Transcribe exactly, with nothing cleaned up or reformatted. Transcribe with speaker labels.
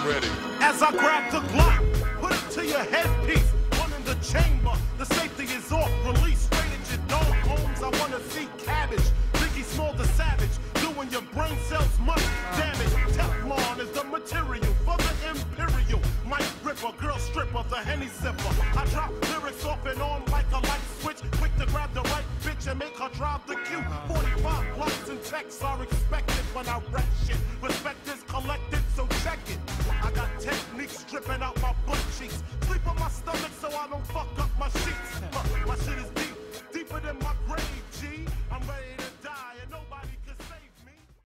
Speaker 1: ready.
Speaker 2: As I grab the Glock, put it to your headpiece. One in the chamber, the safety is off. Release straight at your dome, Holmes. I wanna see cabbage. Biggie Small the Savage, doing your brain cells much damage. Teflon is the material for the imperial. Mike Ripper, girl stripper, the Henny sipper. I drop lyrics off and on like a light switch. Quick to grab the right bitch and make her drive the queue. forty-five blocks and checks are expected when I wreck shit. Respect is collected, so check it. I got techniques dripping out my butt cheeks. Sleep on my stomach so I don't fuck up my sheets.